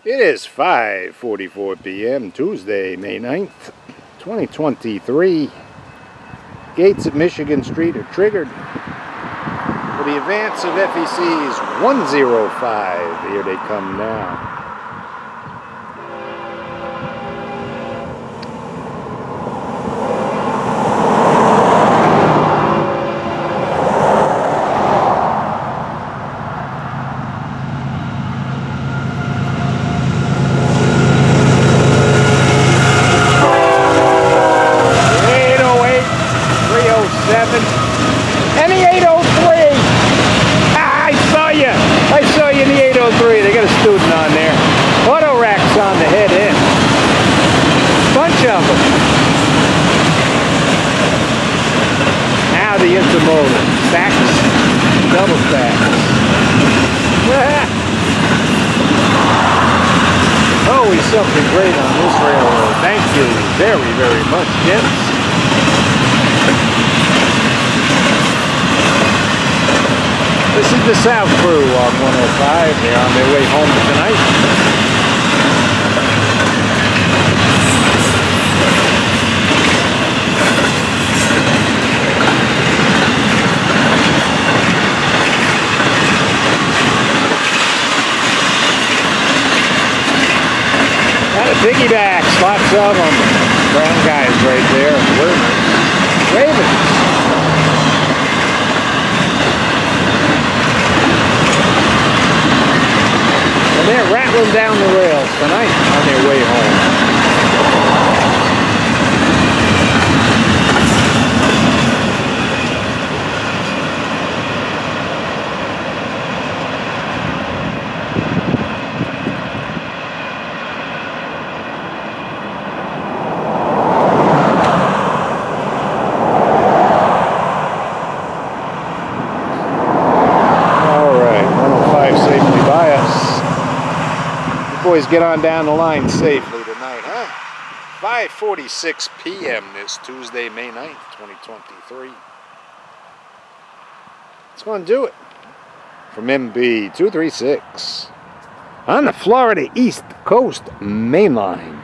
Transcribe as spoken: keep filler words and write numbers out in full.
It is five forty-four p m Tuesday, May ninth, twenty twenty-three. Gates at Michigan Street are triggered for the advance of F E C's one oh five. Here they come now. And the eight oh three. Ah, I saw you. I saw you in the eight oh three. They got a student on there. Auto racks on the head end. Bunch of them. Now the intermodal. Stacks. Double stacks. Always something great on this railroad. Thank you very, very much, gents. This is the South Crew on one oh five. They're on their way home tonight. Got a piggybacks, lots of them. Brown guys right there. Ravens. Ravens. They're rattling down the rails tonight on their way home. All right, one oh five safely by us. Boys, get on down the line safely tonight, huh? five forty-six p m this Tuesday, May ninth, twenty twenty-three. Let's go and do it. From M B two thirty-six on the Florida East Coast Main Line.